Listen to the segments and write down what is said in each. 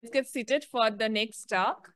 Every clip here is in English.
get seated for the next talk.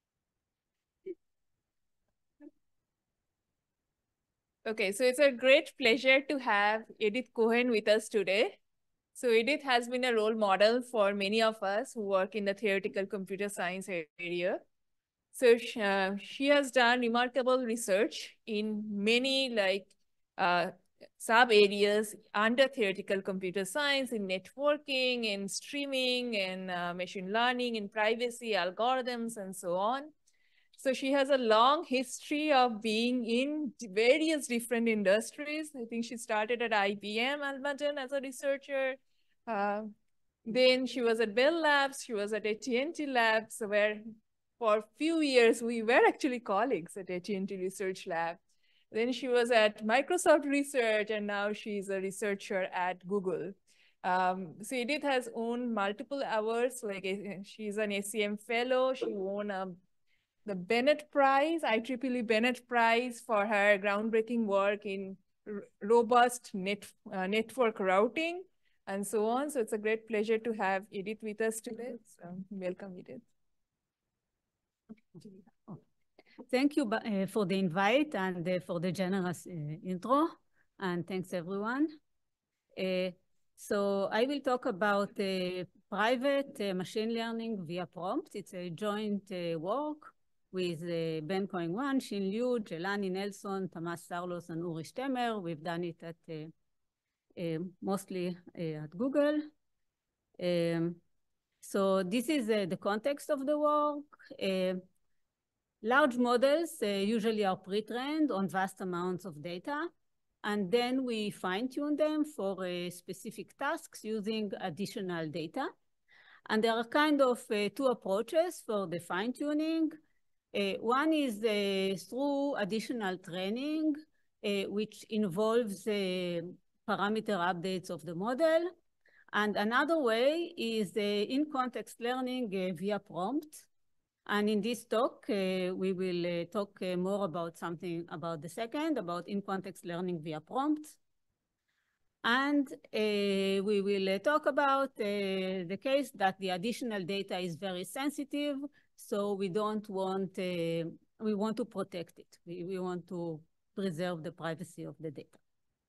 Okay, so it's a great pleasure to have Edith Cohen with us today. So Edith has been a role model for many of us who work in the theoretical computer science area. So she has done remarkable research in many sub areas under theoretical computer science, in networking, in streaming, in machine learning, in privacy, algorithms, and so on. So she has a long history of being in various different industries. I think she started at IBM Almaden as a researcher. Then she was at Bell Labs. She was at AT&T Labs, where for a few years we were actually colleagues at AT&T Research Lab. Then she was at Microsoft Research, and now she's a researcher at Google. So Edith has won multiple awards. She's an ACM fellow. She won the Bennett Prize, IEEE Bennett Prize for her groundbreaking work in robust network routing and so on. So it's a great pleasure to have Edith with us today. So welcome, Edith. Thank you for the invite and for the generous intro, and thanks everyone. So I will talk about private machine learning via prompt. It's a joint work with Ben Cohen-Wan, Xin Liu, Jelani Nelson, Tamas Sarlos, and Uri Stemmer. We've done it at mostly at Google. So this is the context of the work. Large models usually are pre-trained on vast amounts of data, and then we fine-tune them for specific tasks using additional data. And there are kind of two approaches for the fine-tuning. One is through additional training, which involves parameter updates of the model. And another way is in-context learning via prompt. And in this talk, we will talk more about something about the second, about in-context learning via prompts. And we will talk about the case that the additional data is very sensitive, so we don't want, we want to protect it. We want to preserve the privacy of the data.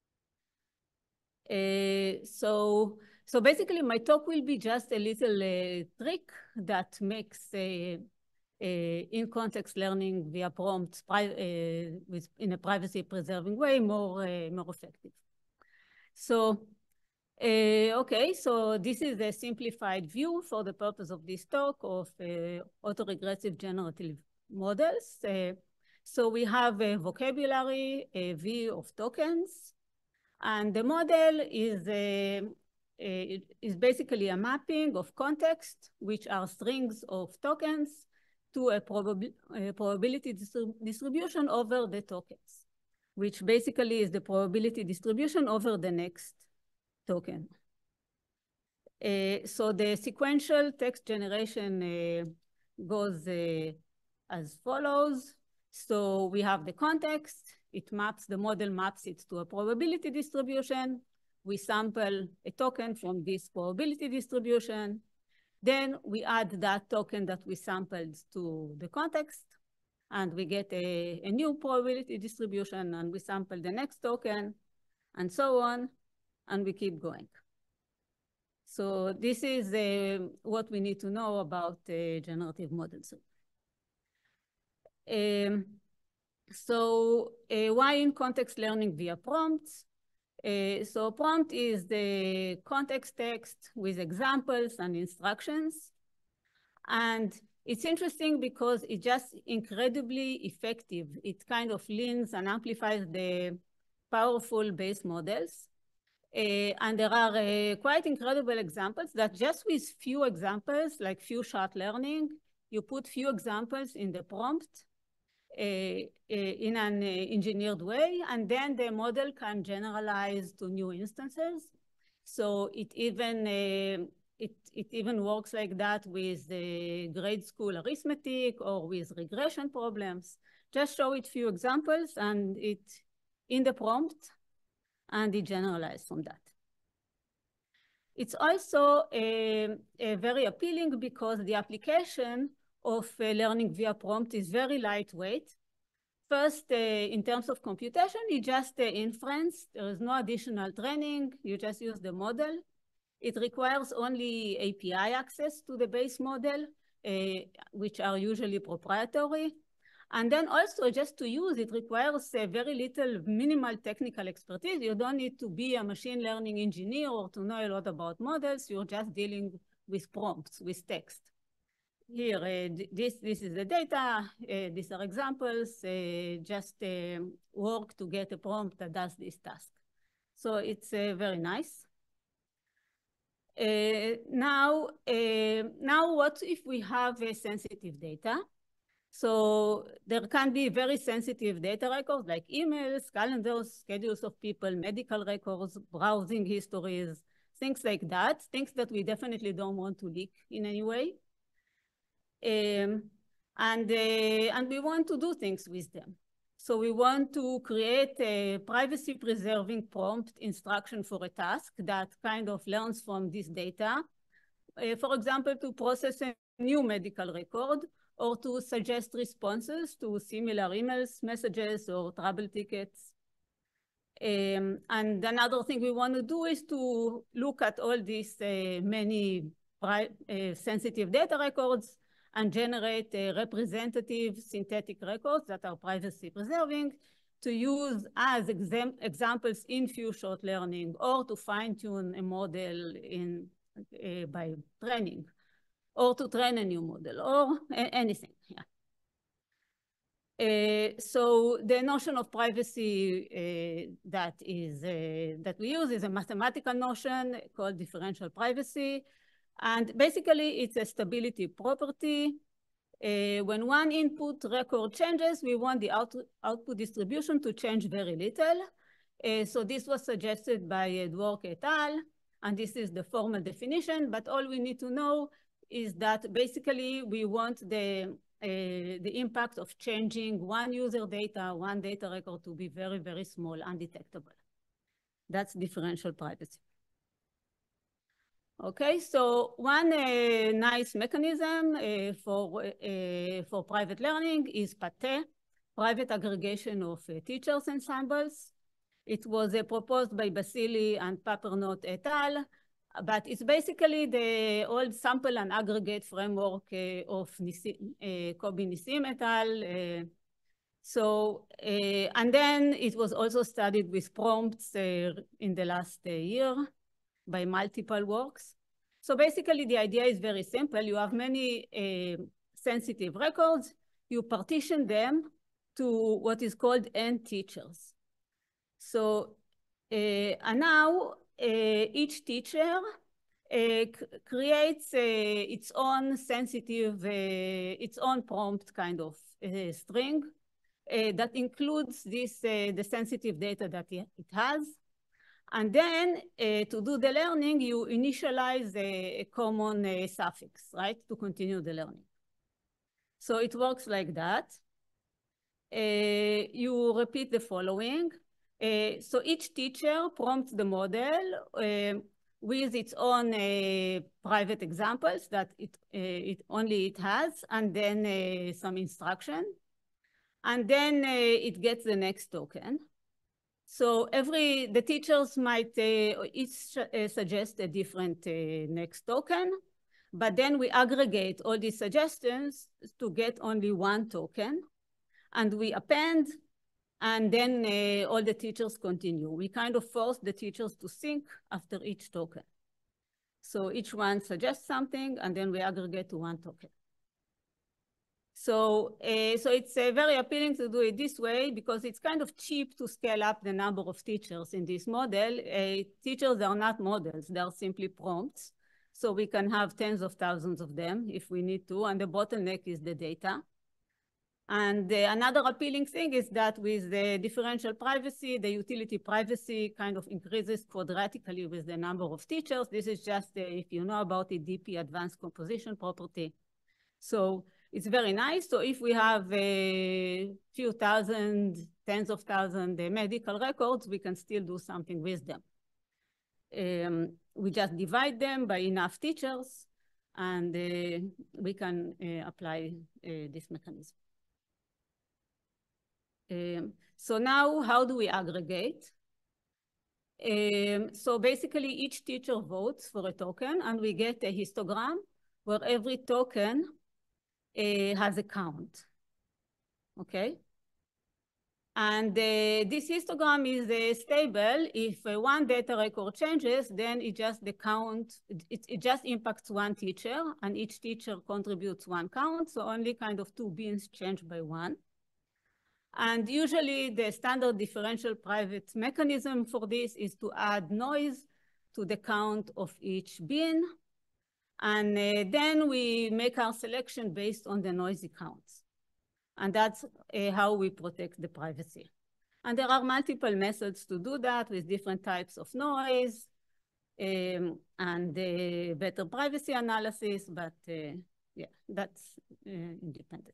So basically my talk will be just a little trick that makes in-context learning via prompts in a privacy-preserving way more effective. So, okay, so this is a simplified view for the purpose of this talk of autoregressive generative models. So we have a vocabulary, a V of tokens, and the model is basically a mapping of context, which are strings of tokens, to a probability distribution over the tokens, which basically is the probability distribution over the next token. So the sequential text generation goes as follows. So we have the context, the model maps it to a probability distribution. We sample a token from this probability distribution. Then we add that token that we sampled to the context, and we get a new probability distribution, and we sample the next token, and so on, and we keep going. So this is what we need to know about generative models. So why in-context learning via prompts? So prompt is the context text with examples and instructions. And it's interesting because it's just incredibly effective. It kind of leans and amplifies the powerful base models. And there are quite incredible examples that just with few examples, like few shot learning, you put few examples in the prompt in an engineered way, and then the model can generalize to new instances. So it even works like that with the grade school arithmetic or with regression problems. Just show it few examples and it in the prompt, and it generalizes from that. It's also very appealing because the application of learning via prompt is very lightweight. First, in terms of computation, you just inference. There is no additional training. You just use the model. It requires only API access to the base model, which are usually proprietary. And then also just to use it requires very little minimal technical expertise. You don't need to be a machine learning engineer or to know a lot about models. You're just dealing with prompts, with text. Here, this is the data. These are examples. Just work to get a prompt that does this task. So it's very nice. Now, what if we have sensitive data? So there can be very sensitive data records like emails, calendars, schedules of people, medical records, browsing histories, things like that, things that we definitely don't want to leak in any way. And we want to do things with them. So we want to create a privacy-preserving prompt instruction for a task that kind of learns from this data. For example, to process a new medical record or to suggest responses to similar emails, messages, or travel tickets. And another thing we want to do is to look at all these many sensitive data records and generate representative synthetic records that are privacy preserving to use as examples in few short learning or to fine tune a model by training or to train a new model or anything. Yeah. So the notion of privacy that we use is a mathematical notion called differential privacy. And basically, it's a stability property. When one input record changes, we want the output distribution to change very little. So this was suggested by Dwork et al. And this is the formal definition. But all we need to know is that basically, we want the impact of changing one user data, one data record to be very, very small, undetectable. That's differential privacy. Okay, so one nice mechanism for private learning is PATE, private aggregation of teachers ensembles. It was proposed by Basili and Papernote et al. But it's basically the old sample and aggregate framework of Kobi Nissim et al. And then it was also studied with prompts in the last year by multiple works. So basically the idea is very simple. You have many sensitive records. You partition them to what is called N teachers. So, and now each teacher creates its own sensitive, its own prompt kind of string that includes this, the sensitive data that it has. And then to do the learning, you initialize a common suffix, right, to continue the learning. So it works like that. You repeat the following. So each teacher prompts the model with its own private examples that it has, and then some instruction. And then it gets the next token. So the teachers might each suggest a different next token, but then we aggregate all these suggestions to get only one token, and we append, and then all the teachers continue. We kind of force the teachers to sync after each token. So each one suggests something, and then we aggregate to one token. So it's very appealing to do it this way because it's kind of cheap to scale up the number of teachers in this model. Teachers are not models, they are simply prompts. So we can have tens of thousands of them if we need to, and the bottleneck is the data. And another appealing thing is that with the differential privacy, the utility privacy kind of increases quadratically with the number of teachers. This is just, if you know about it, DP advanced composition property. So it's very nice. So if we have a few thousand, tens of thousands medical records, we can still do something with them. we just divide them by enough teachers, and we can apply this mechanism. So now, how do we aggregate? So basically, each teacher votes for a token, and we get a histogram where every token has a count, okay? And this histogram is stable. If one data record changes, then it just the count, it just impacts one teacher, and each teacher contributes one count, so only kind of 2 bins change by 1. And usually the standard differential private mechanism for this is to add noise to the count of each bin. And then we make our selection based on the noisy counts. And that's how we protect the privacy. And there are multiple methods to do that with different types of noise and better privacy analysis, but yeah, that's independent.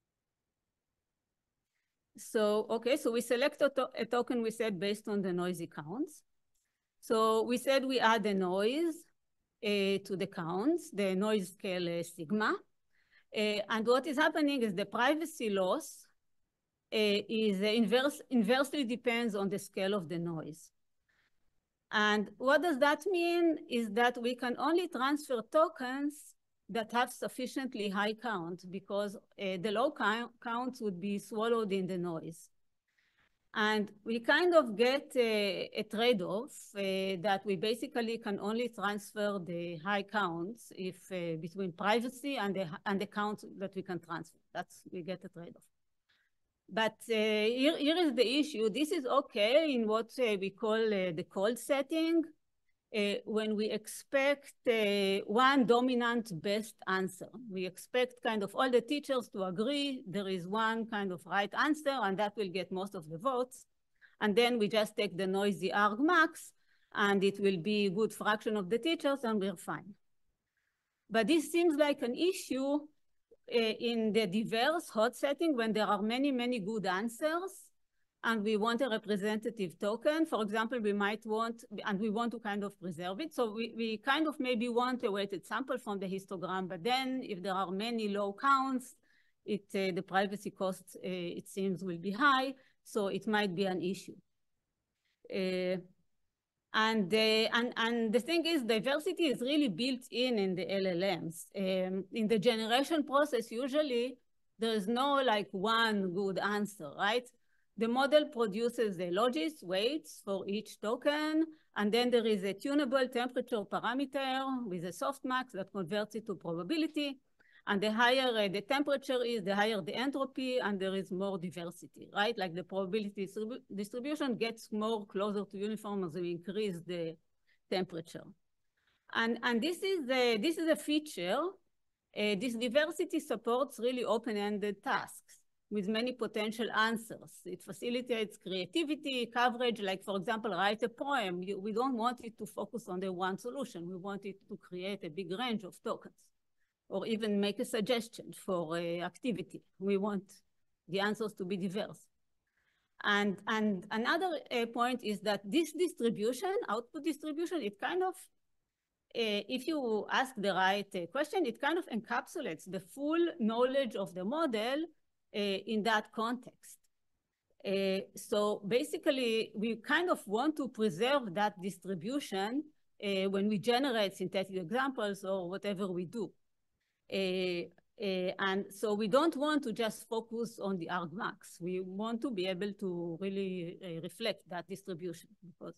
So, okay, so we select a token, we said, based on the noisy counts. So we said we add the noise to the counts, the noise scale sigma. And what is happening is the privacy loss is inversely depends on the scale of the noise. And what does that mean is that we can only transfer tokens that have sufficiently high count, because the low counts would be swallowed in the noise. And we kind of get a trade-off that we basically can only transfer the high counts if between privacy and the counts that we can transfer. We get a trade-off. But here is the issue. This is okay in what we call the cold setting, when we expect one dominant best answer. We expect kind of all the teachers to agree there is one kind of right answer, and that will get most of the votes. And then we just take the noisy argmax, and it will be a good fraction of the teachers, and we're fine. But this seems like an issue in the diverse hot setting when there are many, many good answers, and we want a representative token. For example, we might want, and we want to kind of preserve it. So we kind of maybe want a weighted sample from the histogram, but then if there are many low counts, the privacy costs, it seems, will be high, so it might be an issue. And the thing is, diversity is really built in the LLMs. In the generation process, usually there is no like one good answer, right? The model produces the logis, weights for each token, and then there is a tunable temperature parameter with a softmax that converts it to probability. And the higher the temperature is, the higher the entropy, and there is more diversity, right? Like the probability distribution gets more closer to uniform as we increase the temperature. And this is a feature. This diversity supports really open-ended tasks with many potential answers. It facilitates creativity, coverage, like, for example, write a poem. We don't want it to focus on the one solution. We want it to create a big range of tokens, or even make a suggestion for activity. We want the answers to be diverse. And another point is that this distribution, output distribution, it kind of, if you ask the right question, it kind of encapsulates the full knowledge of the model in that context. So basically, we kind of want to preserve that distribution when we generate synthetic examples or whatever we do. And so we don't want to just focus on the argmax. We want to be able to really reflect that distribution. Because,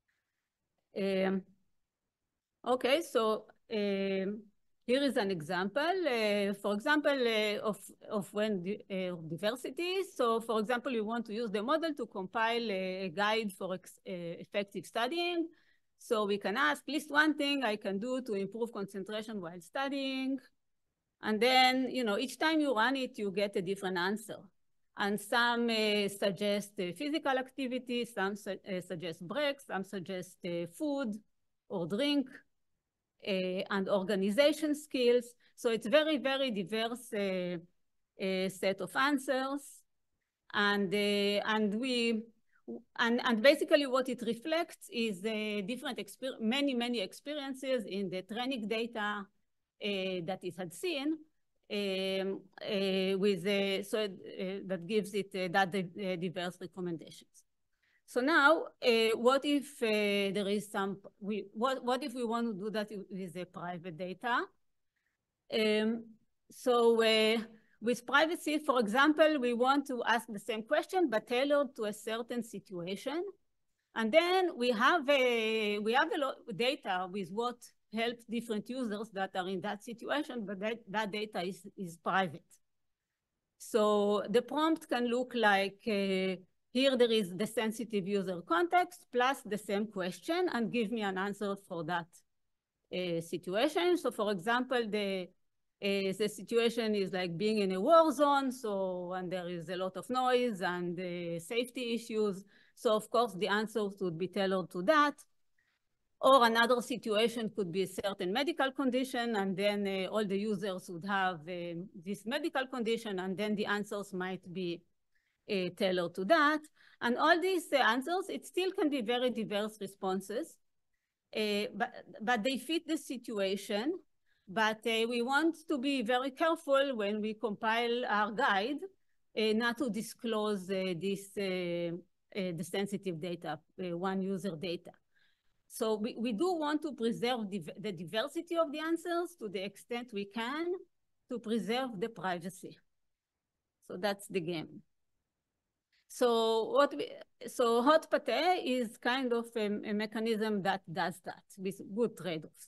okay, so here is an example, for example, of when diversity. So, for example, you want to use the model to compile a guide for effective studying. So we can ask, list one thing I can do to improve concentration while studying. And then, you know, each time you run it, you get a different answer. And some suggest physical activity, some suggest breaks, some suggest food or drink. And organization skills. So it's very, very diverse set of answers. And we And basically what it reflects is many experiences in the training data that it had seen, that gives it that diverse recommendations. So now, what if there is what if we want to do that with private data? With privacy, for example, we want to ask the same question, but tailored to a certain situation. And then we have a lot of data with what helps different users that are in that situation, but that data is private. So the prompt can look like, here there is the sensitive user context plus the same question and give me an answer for that situation. So for example, the situation is like being in a war zone, and there is a lot of noise and safety issues. So of course the answers would be tailored to that. Or another situation could be a certain medical condition, and then all the users would have this medical condition, and then the answers might be tailored to that. And all these answers, it still can be very diverse responses, but they fit the situation. But we want to be very careful when we compile our guide not to disclose the sensitive data, one user data. So we do want to preserve the diversity of the answers to the extent we can to preserve the privacy. So that's the game. So Hot Pate is kind of a mechanism that does that with good trade-offs.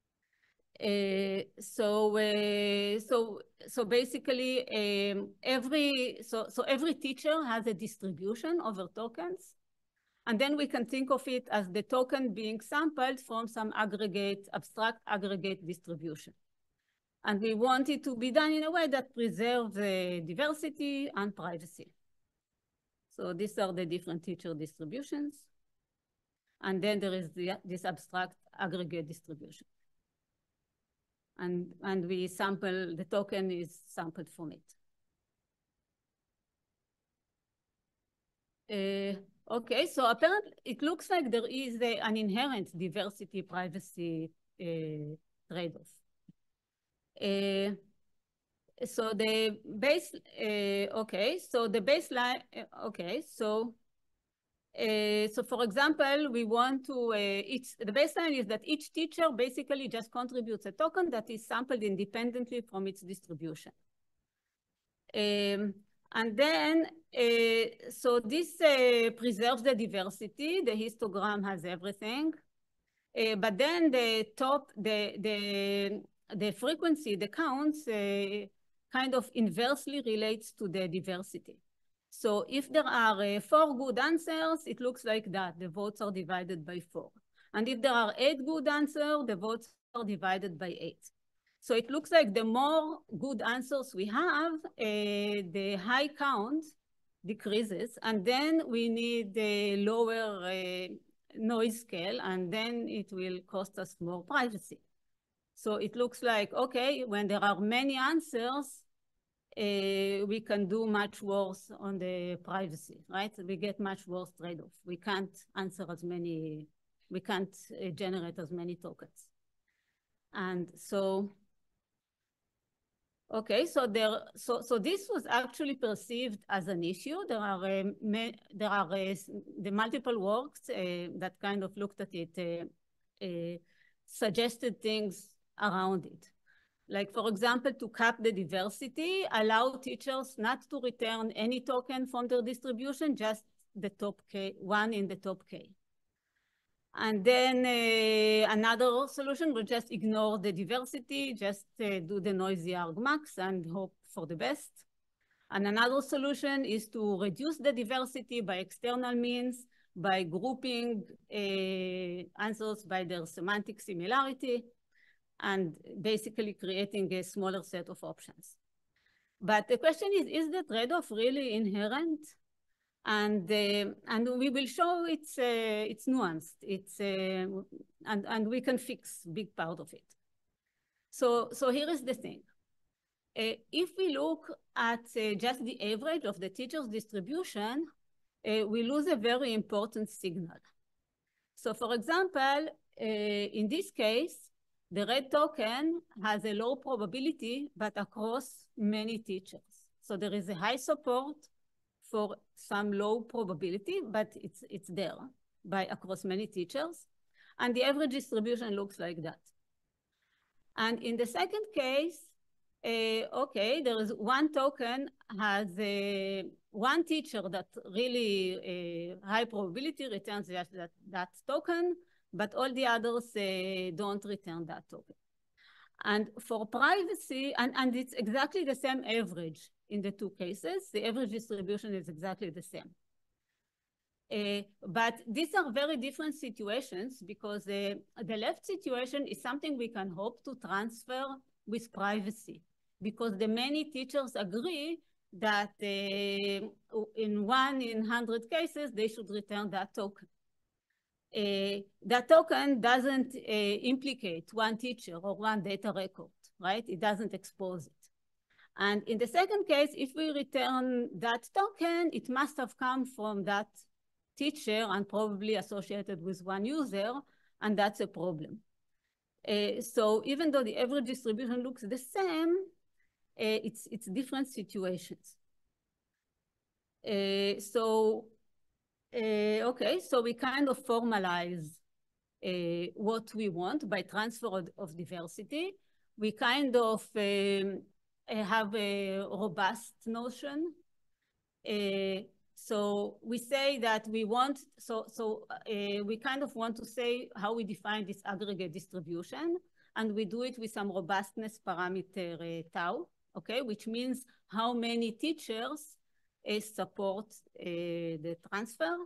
So basically, every teacher has a distribution over tokens. And then we can think of it as the token being sampled from some abstract aggregate distribution. And we want it to be done in a way that preserves diversity and privacy. So these are the different teacher distributions. And then there is this abstract aggregate distribution. And we sample, the token is sampled from it. Okay, so apparently it looks like there is an inherent diversity privacy trade-off. So the baseline, so for example, we want to, the baseline is that each teacher basically just contributes a token that is sampled independently from its distribution. And then, so this preserves the diversity. The histogram has everything. But then the frequency, the counts, kind of inversely relates to the diversity. So if there are 4 good answers, it looks like that. The votes are divided by 4. And if there are 8 good answers, the votes are divided by 8. So it looks like the more good answers we have, the high count decreases, and then we need a lower noise scale, and then it will cost us more privacy. So it looks like, okay, when there are many answers, we can do much worse on the privacy, right? We get much worse trade-off. We can't answer as many, we can't generate as many tokens. And so, okay, so this was actually perceived as an issue. There are the multiple works that kind of looked at it, suggested things around it. Like, for example, to cap the diversity, allow teachers not to return any token from their distribution, just the top K, one in the top K. And then another solution will just ignore the diversity, just do the noisy argmax and hope for the best. And another solution is to reduce the diversity by external means, by grouping answers by their semantic similarity, and basically creating a smaller set of options. But the question is the trade-off really inherent? And we will show it's nuanced. And we can fix big part of it. So here is the thing. If we look at just the average of the teachers' distribution, we lose a very important signal. So for example, in this case, the red token has a low probability, but across many teachers. So there is a high support for some low probability, but it's there across many teachers. And the average distribution looks like that. And in the second case, okay, there is one token has one teacher that really high probability returns that token, but all the others don't return that token. And for privacy, and it's exactly the same average in the two cases. The average distribution is exactly the same. But these are very different situations because the left situation is something we can hope to transfer with privacy, because the many teachers agree that in 1 in 100 cases, they should return that token. That token doesn't implicate one teacher or one data record, right? It doesn't expose it. And in the second case, if we return that token, it must have come from that teacher and probably associated with one user, and that's a problem. So even though the average distribution looks the same, it's different situations. Okay, so we kind of formalize what we want by transfer of diversity. We kind of have a robust notion. So we say that we want, we kind of want to say how we define this aggregate distribution, and we do it with some robustness parameter tau, okay, which means how many teachers support the transfer.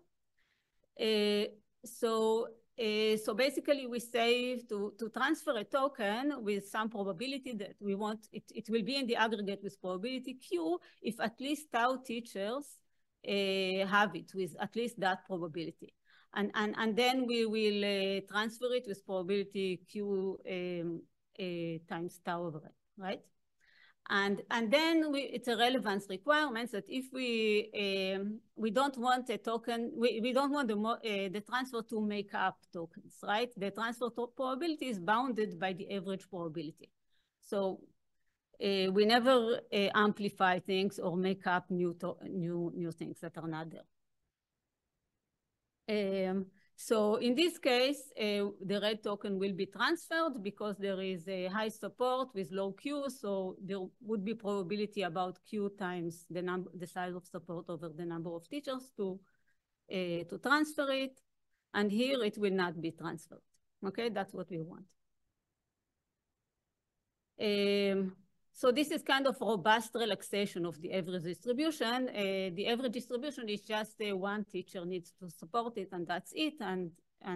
So basically we say to transfer a token with some probability that we want, it will be in the aggregate with probability Q if at least tau teachers have it with at least that probability. And then we will transfer it with probability Q times tau over it, right? And then it's a relevance requirement that if we don't want a token, we don't want the transfer to make up tokens, right? The transfer probability is bounded by the average probability. So we never amplify things or make up new things that are not there. So in this case, the red token will be transferred because there is a high support with low Q, so there would be probability about Q times the size of support over the number of teachers to transfer it. And here it will not be transferred. Okay, that's what we want. So this is kind of robust relaxation of the average distribution. The average distribution is just one teacher needs to support it, and that's it. And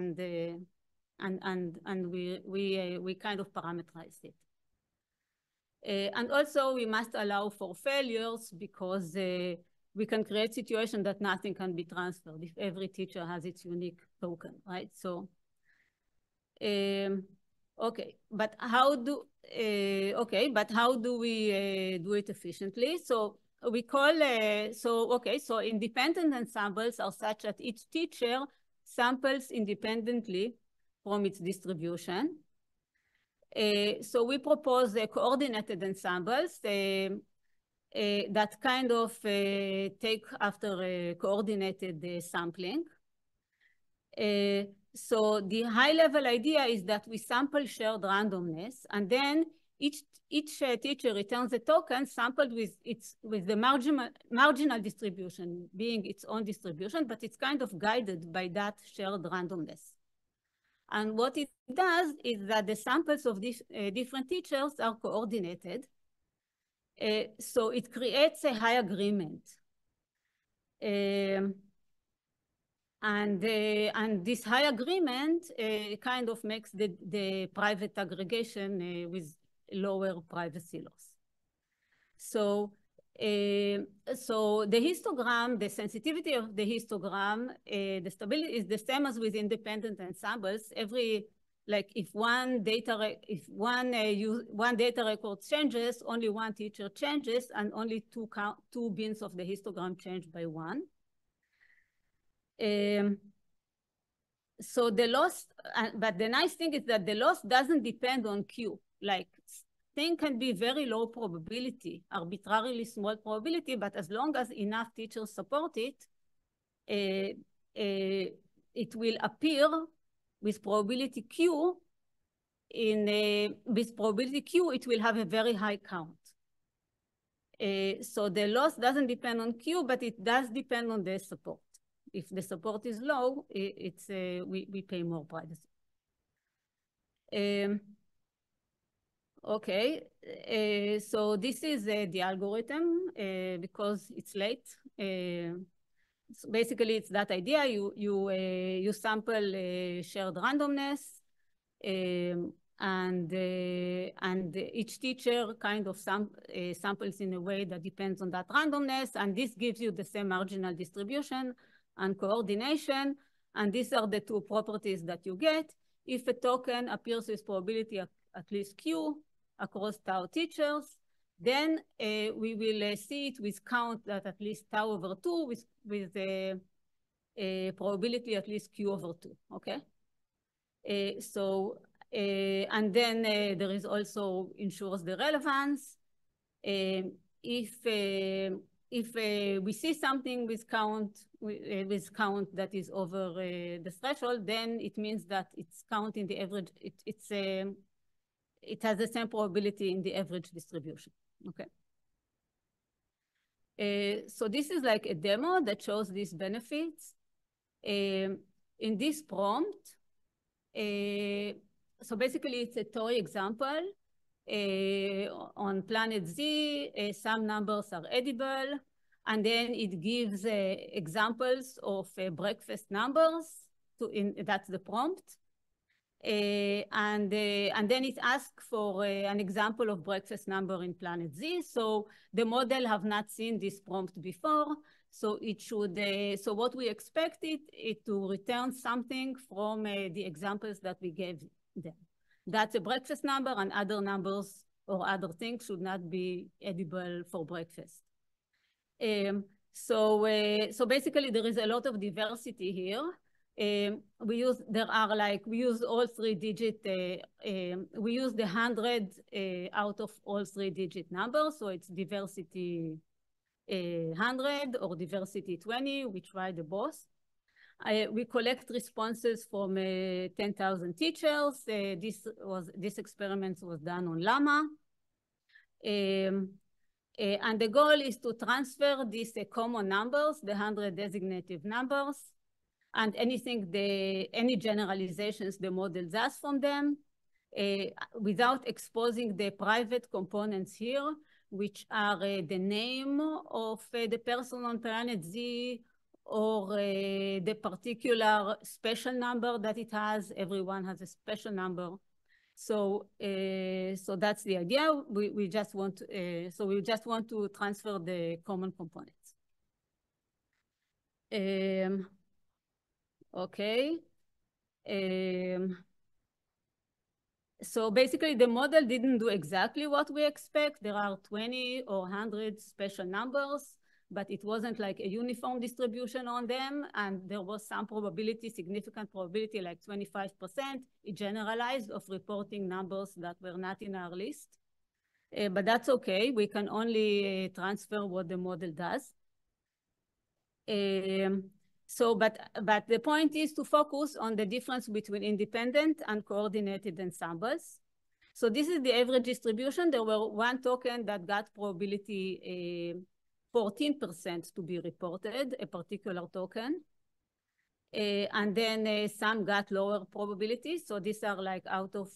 we kind of parameterize it. And also we must allow for failures because we can create situation that nothing can be transferred if every teacher has its unique token, right? So. Okay, but how do we do it efficiently? So we call so independent ensembles are such that each teacher samples independently from its distribution. So we propose coordinated ensembles that kind of take after coordinated sampling. So the high-level idea is that we sample shared randomness, and then each teacher returns a token sampled with the marginal distribution being its own distribution, but it's kind of guided by that shared randomness. And what it does is that the samples of these different teachers are coordinated, so it creates a high agreement. And this high agreement kind of makes the private aggregation with lower privacy loss. So the histogram, the sensitivity of the histogram, the stability is the same as with independent ensembles. If one data record changes, only one teacher changes, and only two bins of the histogram change by one. So the loss, but the nice thing is that the loss doesn't depend on Q. Like, thing can be very low probability, arbitrarily small probability, but as long as enough teachers support it, it will appear with probability Q. With probability Q, it will have a very high count. So the loss doesn't depend on Q, but it does depend on the support. If the support is low, we pay more privacy. Okay, so this is the algorithm because it's late. So basically, it's that idea. You sample shared randomness, and each teacher kind of samples in a way that depends on that randomness, and this gives you the same marginal distribution and coordination, and these are the two properties that you get. If a token appears with probability at least Q across tau teachers, then we will see it with count that at least tau over 2 with a probability at least Q over 2, okay? And then there is also ensures the relevance. If we see something with count that is over the threshold, then it means that it's count in the average. It has the same probability in the average distribution. Okay. So this is like a demo that shows these benefits. In this prompt, so basically it's a toy example. On planet Z, some numbers are edible, and then it gives examples of breakfast numbers. That's the prompt. And then it asks for an example of breakfast number in planet Z. So the model have not seen this prompt before. So it should, so what we expected it to return something from the examples that we gave them. That's a breakfast number, and other numbers or other things should not be edible for breakfast. So basically there is a lot of diversity here. We use all 3-digit, we use the 100 out of all 3-digit numbers. So it's diversity 100 or diversity 20, we try the both. We collect responses from 10,000 teachers. This experiment was done on Llama. And the goal is to transfer these common numbers, the 100 designative numbers, and any generalizations the model does from them, without exposing the private components here, which are the name of the person on planet Z, or the particular special number that it has. Everyone has a special number. So that's the idea. We just want to transfer the common components. Okay. So basically the model didn't do exactly what we expect. There are 20 or 100 special numbers, but it wasn't like a uniform distribution on them. And there was some probability, significant probability, like 25%, it generalized, of reporting numbers that were not in our list. But that's okay. We can only transfer what the model does. But the point is to focus on the difference between independent and coordinated ensembles. So this is the average distribution. There were one token that got probability 14% to be reported, a particular token. And then some got lower probability. So these are like out of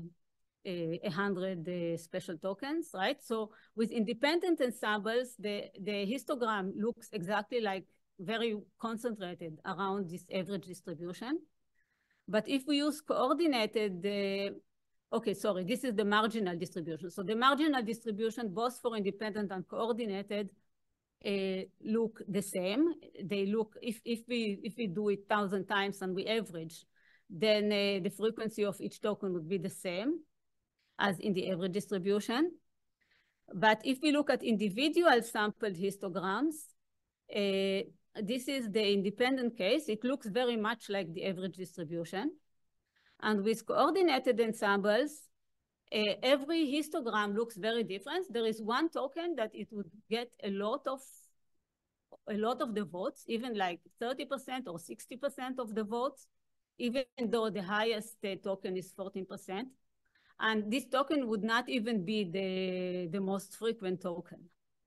100 special tokens, right? So with independent ensembles, the histogram looks exactly like very concentrated around this average distribution. But if we use coordinated, okay, sorry, this is the marginal distribution. So the marginal distribution, both for independent and coordinated, look the same. They look, if we do it 1,000 times and we average, then the frequency of each token would be the same as in the average distribution. But if we look at individual sampled histograms, this is the independent case. It looks very much like the average distribution. And with coordinated ensembles, every histogram looks very different. There is one token that it would get a lot of the votes, even like 30% or 60% of the votes, even though the highest token is 14%. And this token would not even be the most frequent token.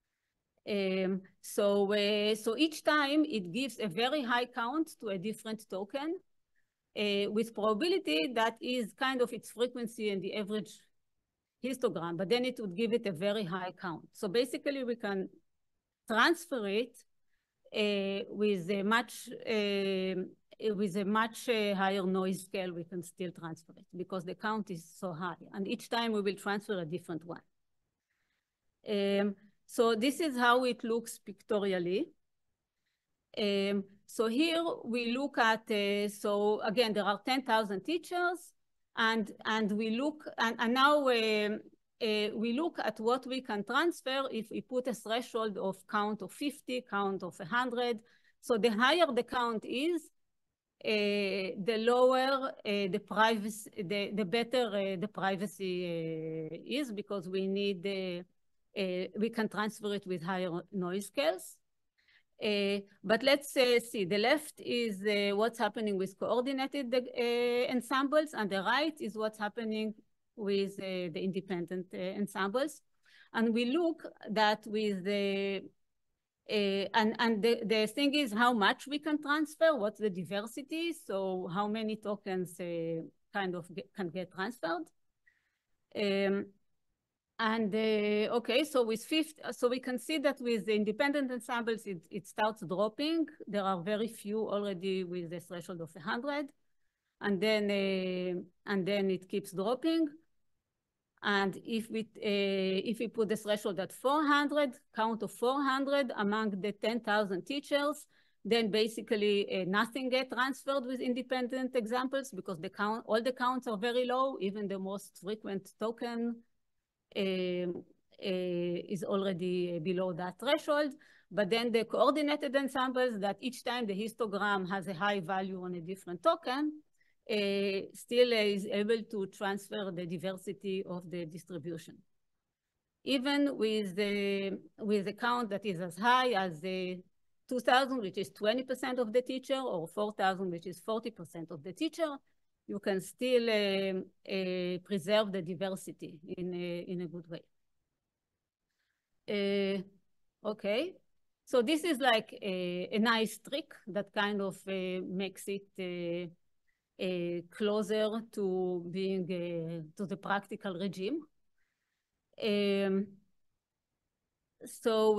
So each time it gives a very high count to a different token with probability that is kind of its frequency in the average histogram, but then it would give it a very high count. So basically we can transfer it with a much higher noise scale. We can still transfer it because the count is so high, and each time we will transfer a different one. So this is how it looks pictorially. So here we look at, so again, there are 10,000 teachers, and we look, and now we look at what we can transfer if we put a threshold of count of 50, count of 100. So the higher the count is, the lower the privacy, the better the privacy is, because we need we can transfer it with higher noise scales. But let's see, the left is what's happening with coordinated ensembles, and the right is what's happening with the independent ensembles. And we look that with the, and the thing is how much we can transfer, what's the diversity, so how many tokens kind of can get transferred. Okay, so with 50, so we can see that with the independent ensembles, it starts dropping. There are very few already with the threshold of 100, and then it keeps dropping. And if we put the threshold at 400, count of 400 among the 10,000 teachers, then basically nothing gets transferred with independent examples, because all the counts are very low. Even the most frequent token is already below that threshold. But then the coordinated ensembles, that each time the histogram has a high value on a different token, still is able to transfer the diversity of the distribution. Even with the count that is as high as 2,000, which is 20% of the teacher, or 4,000, which is 40% of the teacher, you can still preserve the diversity in a good way. Okay, so this is like a nice trick that kind of makes it closer to being to the practical regime. So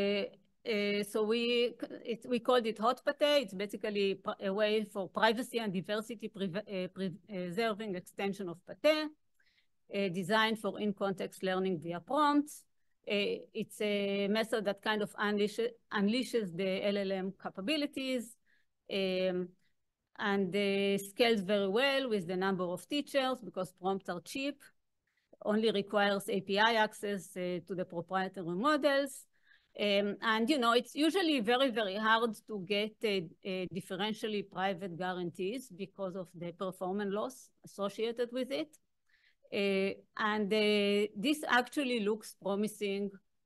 we called it HotPate. It's basically a way for privacy and diversity preserving extension of Pate, designed for in-context learning via prompts. It's a method that kind of unleashes the LLM capabilities, and scales very well with the number of teachers, because prompts are cheap, only requires API access to the proprietary models. And you know, it's usually very, very hard to get differentially private guarantees because of the performance loss associated with it. And this actually looks promising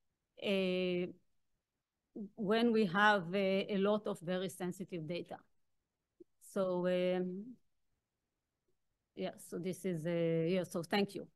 when we have a lot of very sensitive data. So yeah, so this is yeah, so thank you.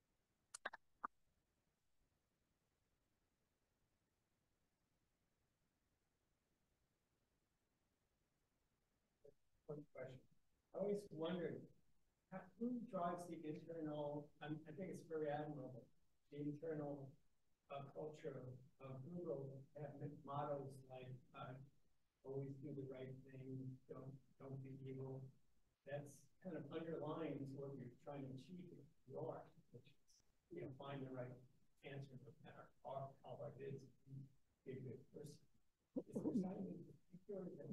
One question. I always wondered, who drives the internal, I think it's very admirable, the internal culture of Google, have mottos like, always do the right thing, don't be evil. That's kind of underlines what you're trying to achieve with your, which is, you know, find the right answer no matter how hard it is, be a good person. Is there something in particular that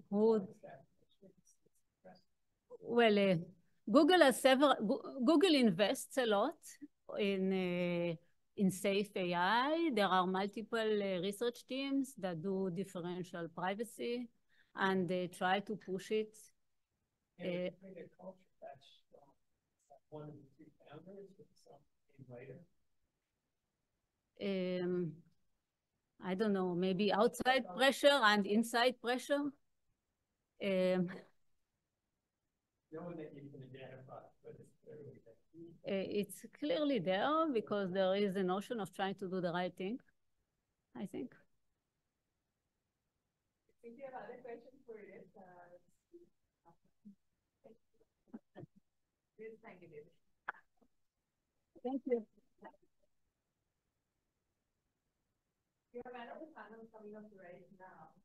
well, Google invests a lot in safe AI. There are multiple research teams that do differential privacy. and try to push it. And create a culture that's one of the two founders or some writer. I don't know, maybe outside pressure and inside pressure. Knowing that you can identify, but it's clearly there. It's clearly there because there is a notion of trying to do the right thing, I think. If you have other questions for it, thank you, David. Thank you. We have another panel coming up right now.